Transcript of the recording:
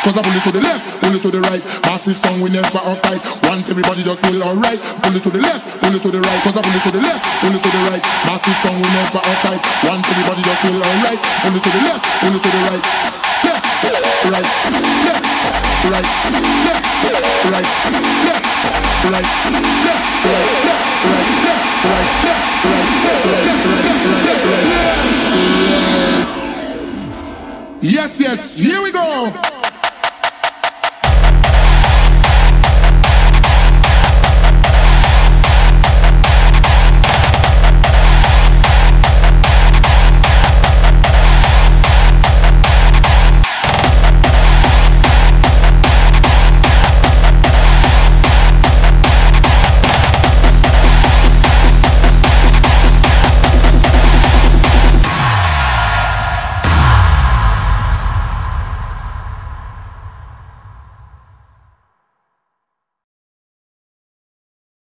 Cause I pull it to the left, pull it to the right. Massive song, we never uptight. Want everybody just feel alright. Pull it to the left, pull it to the right. Cause I pull it to the left, pull it to the right. Massive song, we never uptight. Want everybody just feel alright. Pull it to the left, pull it to the right. Left, right, left, right, left, right, left, right, left, right, left, right, left, right, left, right, left, right, left, right. Yes, yes, here we go.